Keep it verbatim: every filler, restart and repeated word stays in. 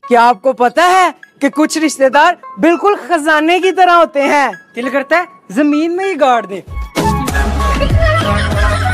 क्या आपको पता है कि कुछ रिश्तेदार बिल्कुल खजाने की तरह होते हैं, दिल करता है जमीन में ही गाड़ दे।